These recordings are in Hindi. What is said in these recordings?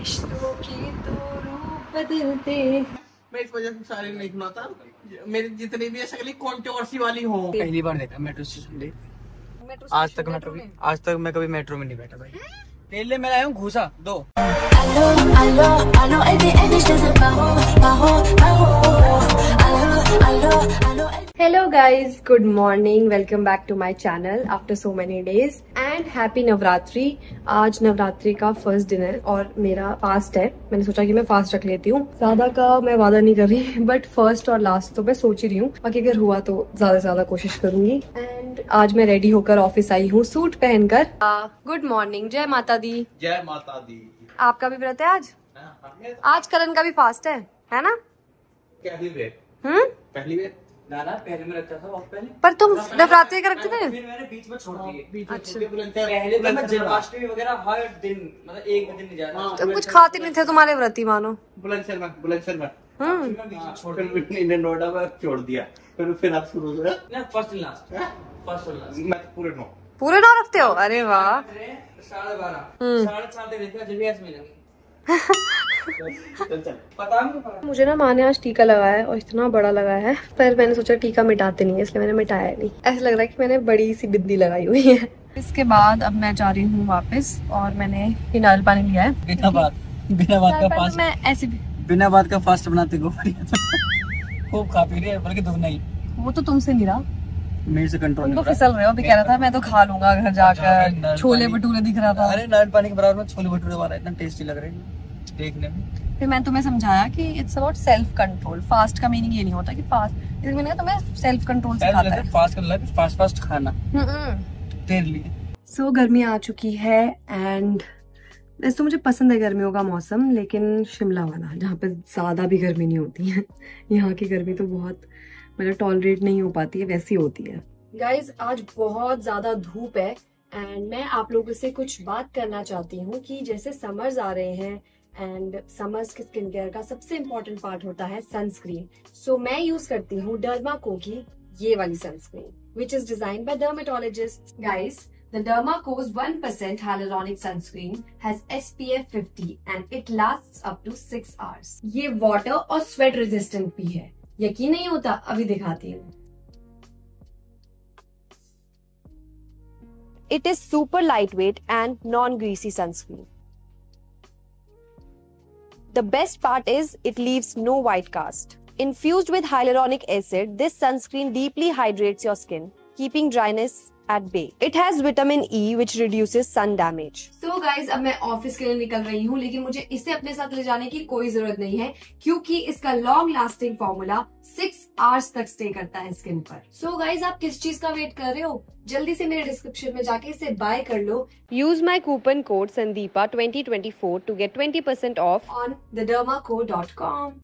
रिश्तों के तो रूप बदलते। मैं इस वजह से सारे नहीं सुनाता, मेरी जितनी भी शक्ल कंट्रोवर्सी वाली हो। पहली बार देखा मेट्रो स्टेशन डे। आज तक मैं कभी मेट्रो में नहीं बैठा भाई। तेल ले मैं आया हूँ घूसा दो। Hello guys, good morning. Welcome back to my channel after so many days and happy Navratri. आज नवरात्रि का फर्स्ट दिन है और मेरा फास्ट है। मैंने सोचा कि मैं फास्ट रख लेती हूँ। ज्यादा का मैं वादा नहीं कर रही बट फर्स्ट और लास्ट तो मैं सोच ही रही हूँ। बाकी अगर हुआ तो ज्यादा से ज्यादा कोशिश करूंगी। एंड आज मैं रेडी होकर ऑफिस आई हूँ सूट पहनकर। गुड मॉर्निंग, जय माता दी। जय माता दी। आपका भी व्रत है आज? आज करण का भी फास्ट है ना? पहली बेर ना पहले में रखता था बहुत पहले। पर तुम नवरात्रि का रखते थे? फिर मैंने बीच में छोड़ दिए। अच्छा। पहले तो मैं जन्माष्टमी वगैरह हर दिन मतलब एक दिन नहीं जाता। तो कुछ खाते नहीं थे तुम्हारे व्रती मानो। बुलंदशहर में छोड़ नोएडा में छोड़ दिया। फिर आप शुरू हो गया फर्स्ट लास्ट मैं पूरे नौ रखते हो? अरे वाह। 12:30 4:30 जब ऐसे मिलेंगे। मुझे ना माँ ने आज टीका लगाया है और इतना बड़ा लगाया है, पर मैंने सोचा टीका मिटाते नहीं है इसलिए मैंने मिटाया नहीं। ऐसा लग रहा है कि मैंने बड़ी सी बिंदी लगाई हुई है। इसके बाद अब मैं जा रही हूँ वापस और मैंने ये नारियल पानी लिया है। बिना बात का फास्ट। मैं ऐसे बिना बात का फास्ट बनाते को खूब खा पी रही है बल्कि दुख नहीं। वो तो तुमसे नहीं रहा, मेरे से कंट्रोल तुम तो फिसल रहे हो। अभी कह रहा था मैं तो खा लूंगा घर जाकर। छोले भटूरे दिख रहा था। अरे नारियल पानी के बराबर में छोले भटूरे वाला इतना टेस्टी लग रहे हैं देखने में। फिर मैं तुम्हें समझाया कि it's about self control. Fast का मीनिंग ये नहीं होता कि फास्ट, इसका मीनिंग है तुम्हें सेल्फ कंट्रोल सिखाता है। फास्ट करना है, फास्ट खाना तेरे लिए। सो गर्मी आ चुकी है एंड वैसे तो मुझे पसंद है गर्मियों का मौसम, लेकिन शिमला वाला जहाँ पे ज्यादा भी गर्मी नहीं होती है। यहाँ की गर्मी तो बहुत मतलब टॉलरेट नहीं हो पाती है, वैसी होती है। गाइज आज बहुत ज्यादा धूप है एंड मैं आप लोगों से कुछ बात करना चाहती हूँ कि जैसे समर्स आ रहे हैं एंड समर्स की स्किन केयर का सबसे इम्पोर्टेंट पार्ट होता है सनस्क्रीन। सो मैं यूज करती हूँ डर्माको की ये वाली sunscreen which is design by dermatologist. Guys the Dermaco's 1% hyaluronic sunscreen has SPF 50 and it lasts up to 6 hours. ये वाटर और स्वेट रेजिस्टेंट भी है। यकीन नहीं होता? अभी दिखाती हूँ। It is super lightweight and non-greasy sunscreen. The best part is it leaves no white cast. Infused with hyaluronic acid, this sunscreen deeply hydrates your skin, keeping dryness at bay. It has vitamin E which reduces sun damage. So guys, अब मैं ऑफिस के लिए निकल रही हूँ, लेकिन मुझे इसे अपने साथ ले जाने की कोई जरूरत नहीं है क्योंकि इसका लॉन्ग लास्टिंग फॉर्मूला 6 आवर्स तक स्टे करता है स्किन पर। So guys, आप किस चीज का वेट कर रहे हो? जल्दी से मेरे डिस्क्रिप्शन में जाके इसे बाय कर लो। Use my coupon code Sandeepa 2024 to get 20% off on thedermaco.com.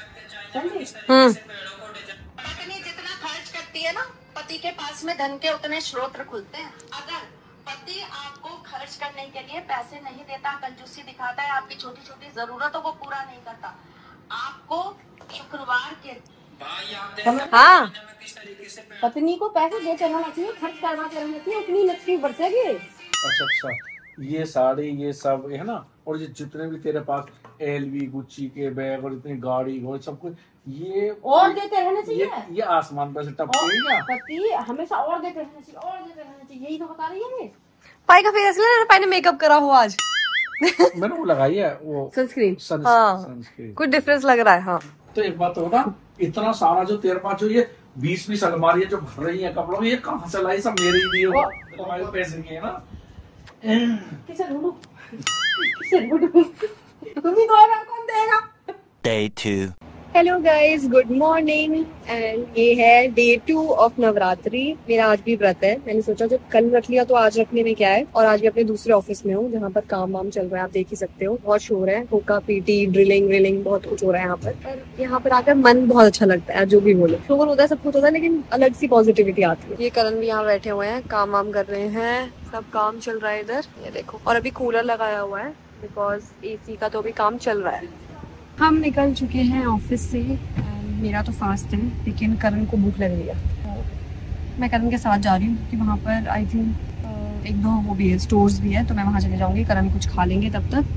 जितना खर्च करती है ना, पति के पास में धन के उतने स्रोत खुलते हैं। अगर पति आपको खर्च करने के लिए पैसे नहीं देता, कंजूसी दिखाता है, आपकी छोटी छोटी जरूरतों को पूरा नहीं करता, आपको शुक्रवार के हाँ पत्नी को पैसे दे चलना चाहिए, खर्च करवा के रहना चाहिए, उतनी लक्ष्मी बरसेगी। अच्छा ये साड़ी ये सब है ना, और ये जितने भी तेरे पास एलवी गुच्ची के बैग और इतनी गाड़ी और सब कुछ ये और देते रहना चाहिए। ये आसमान पर से टपकेगा। पति हमेशा और देते रहना चाहिए, और देते रहना चाहिए, यही तो बता रही है। पाई का फेस ले, पाई ने मेकअप करा हो आज। मैंने वो लगाई है वो सनस्क्रीन। हाँ कुछ डिफरेंस लग रहा है। हाँ तो एक बात होगा, इतना सारा जो तेरे पास जो ये 20 अलमारी है जो भर रही है कपड़ों में, ये कहाँ से लाई? सब मेरे ही दिए तुम्हारे पैसे की है ना। किसे ढूंढूं? किसे ढूंढूं? तुम ही दोगा, कौन देगा? Day 2. Hello guys, good morning and ये है डे 2 ऑफ नवरात्रि। मेरा आज भी व्रत है। मैंने सोचा जब कल रख लिया तो आज रखने में क्या है। और आज भी अपने दूसरे ऑफिस में हूँ जहाँ पर काम वाम चल रहा है, आप देख ही सकते हो। बहुत शोर है, होका पीटी ड्रिलिंग बहुत कुछ हो रहा है यहाँ पर यहाँ पर आकर मन बहुत अच्छा लगता है। जो भी बोलो, शोर होता है, सब कुछ होता है, लेकिन अलग सी पॉजिटिविटी आती है। ये करण भी यहाँ बैठे हुए हैं, काम वाम कर रहे हैं, सब काम चल रहा है इधर, ये देखो। और अभी कूलर लगाया हुआ है बिकॉज AC का तो अभी काम चल रहा है। हम निकल चुके हैं ऑफिस से। मेरा तो फास्ट है लेकिन करण को भूख लग रही है, मैं करण के साथ जा रही हूँ क्योंकि वहाँ पर आई थिंक एक दो वो भी है, स्टोर्स भी है, तो मैं वहाँ चले जाऊँगी। करण कुछ खा लेंगे तब तक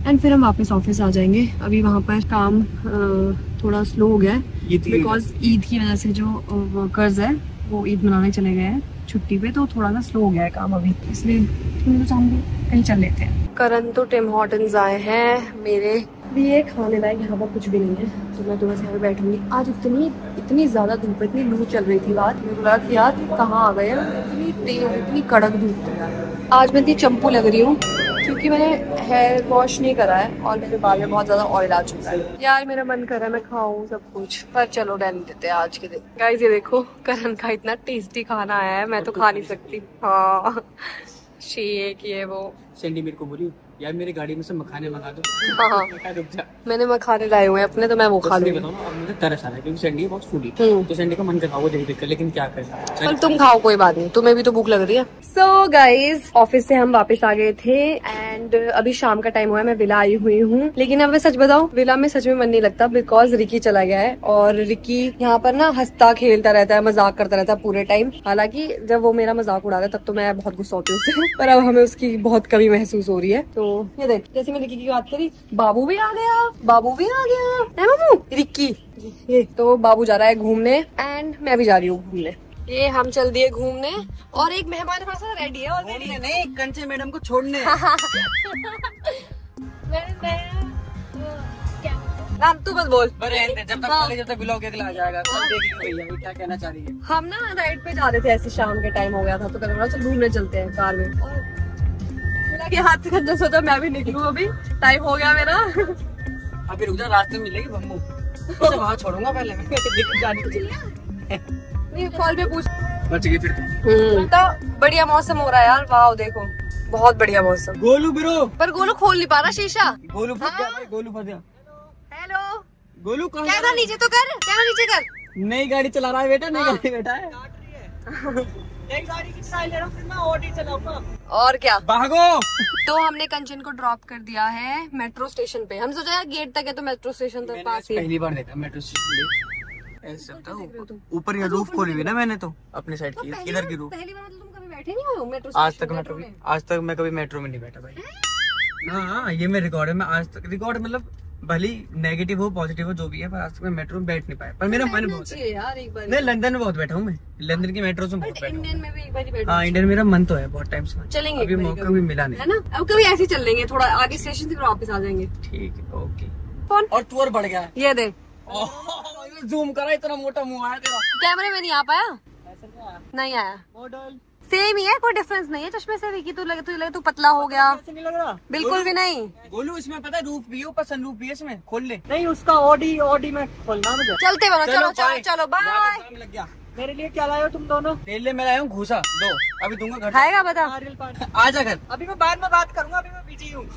एंड फिर हम वापस ऑफिस आ जाएंगे। अभी वहाँ पर काम थोड़ा स्लो हो गया है बिकॉज ईद की वजह से जो वर्कर्स है वो ईद मनाने चले गए हैं छुट्टी पे, तो थोड़ा सा स्लो हो गया है काम अभी, इसलिए हम कहीं चल लेते हैं। करण तो टिम हॉर्टन्स आए हैं, मेरे लिए खाने लायक यहाँ पर कुछ भी नहीं है, तो मैं थोड़ा सा यहाँ पे बैठूंगी। आज इतनी ज्यादा धूप, इतनी लू चल रही थी बात, मेरे को लगा कि यार कहाँ आ गए हैं, इतनी तेज इतनी कड़क धूप थी यार। आज मैं इतनी चंपू लग रही हूँ क्योंकि मैंने हेयर वॉश नहीं करा है और मेरे बाल में बहुत ज्यादा ऑयल आ चुका है। यार मेरा मन कर रहा है मैं खाऊं सब कुछ, पर चलो रहने देते हैं आज के दिन। गाइस ये देखो करण का इतना टेस्टी खाना आया है, मैं तो खा नहीं सकती। हाँ शेक ये वो। सैंडी मेरे को बोली यार मेरी गाड़ी में से मखाने मंगा दो। हाँ मैंने मखाने लाए हुए हैं अपने, तो मैं वो खा लूंगी। अब मुझे तरस आ रहा है क्योंकि सैंडी बहुत फूडी, तो सैंडी का मन कर वो देख कर, लेकिन क्या करें। चल तुम खाओ कोई बात नहीं, तुम्हें भी तो भूख लग रही है। सो गाइज ऑफिस से हम वापस आ गए थे एंड अभी शाम का टाइम हुआ है, मैं विला आई हुई हूँ। लेकिन अब मैं सच बताऊं विला में सच में मन नहीं लगता बिकॉज रिकी चला गया है और रिकी यहाँ पर ना हंसता खेलता रहता है, मजाक करता रहता है पूरे टाइम। हालांकि जब वो मेरा मजाक उड़ाता है तब तो मैं बहुत गुस्सा होती हूँ उससे, पर अब हमें उसकी बहुत कमी महसूस हो रही है। तो ये देख जैसे मैं रिकी की बात करी, बाबू भी आ गया, बाबू भी आ गया है मामू। रिकी ये तो बाबू जा रहा है घूमने एंड मैं भी जा रही हूँ घूमने। ये हम चल दिए घूमने और एक मेहमान हमारे साथ रेडी है और नहीं कंचे मैडम को छोड़ने। नाम तू बस बोल। जब तक ब्लॉग अगला आ जाएगा सब देख भैया क्या कहना चाह रही है। हम ना राइड पे जा रहे थे, ऐसे शाम के टाइम हो गया था तो कल बोला चल घूमने चलते हैं कार में। के हाथ से सोचा मैं भी निकलूं, अभी टाइम हो गया मेरा। अभी रुक जा, रास्ते में मिलेगी बम्बू, तो वहाँ छोड़ूंगा पहले मैं नहीं कॉल पे पूछ। बच गई फिर तो बढ़िया मौसम हो रहा है यार, वाह देखो बहुत बढ़िया मौसम। गोलू ब्रो, पर गोलू खोल नहीं पा रहा शीशा। गोलू फंस गया भाई, गोलू फंस गया। हेलो गोलू कहाँ कैमरा नीचे तो कर, कैमरा नीचे कर। नई गाड़ी चला रहा है बेटा, नई गाड़ी बेटा है। एक गाड़ी की ट्रायल ले रहा हूँ, फिर मैं ऑडी चलाऊंगा। और क्या भागो। तो हमने कंचन को ड्रॉप कर दिया है मेट्रो स्टेशन पे। हम सोचा यार गेट तक है तो मेट्रो स्टेशन तक पास ही। पहली बार देखा मेट्रो स्टेशन ऐसे ऊपर ये रूफ खोली हुई ना मैंने तो अपनी साइड की, इधर की रूफ। पहली बार मतलब तुम कभी बैठे नहीं हो मेट्रो? आज तक मैं कभी मेट्रो में नहीं बैठा भाई। हाँ ये मैं रिकॉर्ड है, मैं आज तक रिकॉर्ड मतलब भली नेगेटिव हो पॉजिटिव हो जो भी है, पर आज तक मैं मेट्रो में बैठ नहीं पाया। पर मेरा मन बहुत है यार एक बार। मैं लंदन में बहुत बैठा हूँ, मैं लंदन की मेट्रो में बहुत बैठा हूँ। इंडियन में भी एक बार ही बैठा। हाँ इंडियन मेरा मन तो है बहुत टाइम से, चलेंगे अभी मौका भी मिला नहीं है ना। अब कभी ऐसे ही चल लेंगे, थोड़ा आगे स्टेशन से वापस आ जाएंगे। ठीक है ओके। कौन और टूर बढ़ गया ये देख, जूम करा, इतना मोटा मुंह आया तेरा। कैमरे में नहीं आ पाया, नहीं आया। मॉडल सेम ही है, कोई डिफरेंस नहीं है चश्मे से। विकी तू लगे तू पतला हो गया। ऐसे नहीं लग रहा बिल्कुल भी नहीं। गोलू इसमें पता है रूफ भी है, ऊपर सनरूफ भी है इसमें, खोल ले। नहीं उसका ऑडी में खोलना मुझे। चलते बनो, चलो बाय। काम लग गया। मेरे लिए क्या लाए हो तुम दोनों? मेरे लिए मैं लाया हूँ घूसा, दो अभी दूंगा घर। खाएगा बता। आजा घर, अभी मैं बाद में बात करूंगा, अभी मैं बिजी हूँ।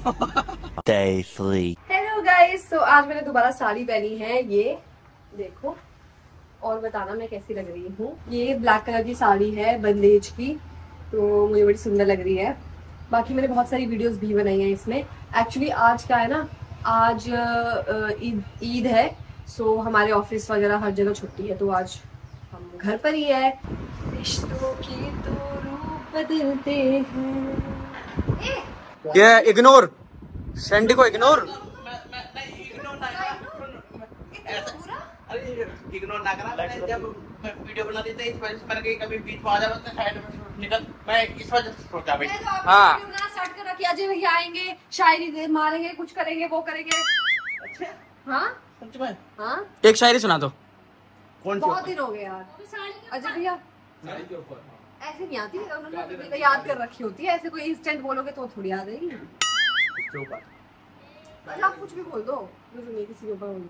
हेलो गाइस, तो आज मैंने दोबारा साड़ी पहनी है, ये देखो और बताना मैं कैसी लग रही हूँ। ये ब्लैक कलर की साड़ी है बंदेज की, तो मुझे बड़ी सुंदर लग रही है। बाकी मैंने बहुत सारी वीडियोस भी बनाई हैं इसमें। एक्चुअली आज क्या है ना, आज ईद है, सो हमारे ऑफिस वगैरह हर जगह छुट्टी है, तो आज हम घर पर ही है। रिश्तों के तो रूप बदलते हैं। ये इग्नोर, सैंडी को इग्नोर। इग्नोर ना करा, जब वीडियो बना देते इस वजह से मैंने कभी बीच में आ जाता तो साइड में निकल, मैं इस वजह से सोचा भाई। हाँ स्टार्ट कर रखी, अजय भैया आएंगे, शायरी मारेंगे, कुछ करेंगे, वो करेंगे। अच्छा हाँ सच में? हाँ एक शायरी सुना दो। कौन सी? बहुत दिन हो गए यार। अजय भैया ऐसे नहीं आती, उन्होंने याद कर रखी होती है, ऐसे कोई इंस्टेंट बोलोगे तो थोड़ी याद आएगी। आप कुछ भी बोल दो, किसी के ऊपर बोलो।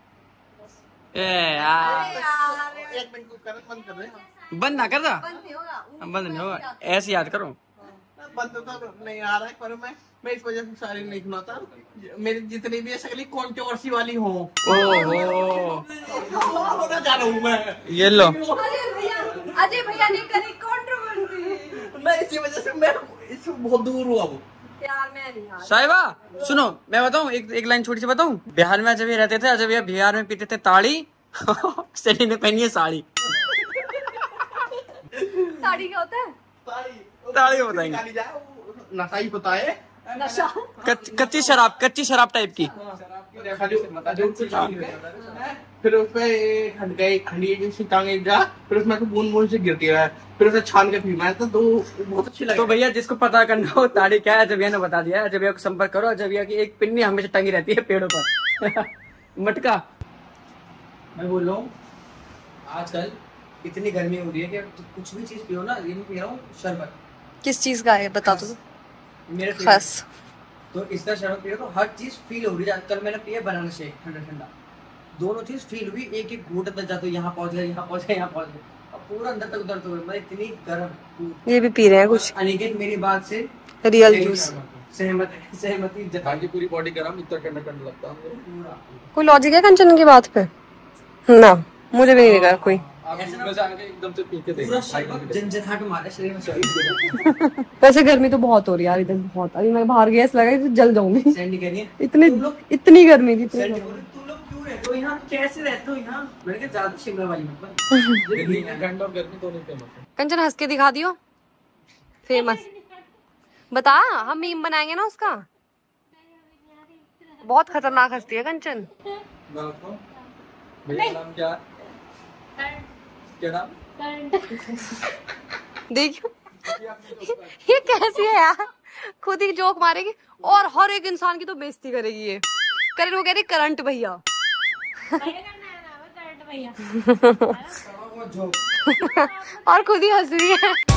एक मिनट को बंद कर रहे हैं, बंद ना कर रहा, बंद नहीं होगा, ऐसे याद करो। बंद तो नहीं आ रहा है, पर मैं इस वजह से सारी नहीं सुनाता, मेरी जितनी भी शक्ल कंट्रोवर्सी वाली हो। ओहो जा रहा हूँ मैं, ये लो अजय भैया ने करी कंट्रोवर्सी, मैं इसी वजह से मैं इससे बहुत दूर हुआ हूँ यार। मैं नहीं साहिबा सुनो, मैं बताऊं एक लाइन छोटी सी बताऊं। बिहार में अजय रहते थे, अजय भैया बिहार में पीते थे ताड़ी, सैंडी ने पहनी है साड़ी। ताड़ी क्या होता है? ताड़ी बताएंगे, नशाई पता है, नशा। कच्ची शराब टाइप की। फिर उसपे खंडी टांगे जा, फिर उसमें बूंद बूंद से गिरती है, फिर उसे छान के पीना है तो बहुत अच्छी लगती है। तो भैया जिसको पता करना हो तारीख क्या है, अजबिया ने बता दिया है। अजबिया को संपर्क करो। अजबिया की एक पिन्नी हमेशा टंगी रहती है पेड़ों पर। मटका। मैं बोल रहा हूँ आजकल इतनी गर्मी हो रही है कि कुछ भी चीज पियो ना, ये मैं पी रहा हूँ शरबत। किस चीज का है बता दो। मेरे खस। तो इसका शरबत पियो तो हर चीज फील हो रही है। कल मैंने पिया बनाना शेक, ठंडा ठंडा, दोनों चीज फील हुई। एक एक घूंट अंदर जाते यहाँ पहुंच गया, यहाँ पहुंच गया, यहाँ पहुंच गया, अब पूरा अंदर तक दर्द हो गया। मैं इतनी गर्म। ये भी पी रहे हैं कुछ अनिकेत मेरी बात से रियल जूस। सहमति ताकि पूरी बॉडी गर्म, इतना ठंडा ठंडा लगता है पूरा। कोई लॉजिक है कंचन की बात पे? ना, मुझे भी नहीं लगा कोई। एकदम से पी के पूरा शरबत झंझनाहट मारे शरीर में। वैसे गर्मी तो बहुत हो रही है यार इधर, बहुत। अभी मैं बाहर गया, ऐसा लगा कि जल जाऊंगी। सैंडी कह रही है इतनी गर्मी थी। तुम लोग क्यों रहते हो यहाँ, कैसे रहते हो यहाँ? मैंने कहा ज्यादा शिमला वाली मतलब। ठंड और गर्मी दोनों पे मतलब। कंचन हंस के दिखा दियो, फेमस बता। हम मीम बनाएंगे ना उसका। बहुत खतरनाक हंसती है कंचन। भैया नाम क्या नाम? देखियो ये कैसी है यार, खुद ही जोक मारेगी और हर एक इंसान की तो बेइज्जती करेगी ये। करें वो कह रही करंट भैया। और खुद ही हंस रही है।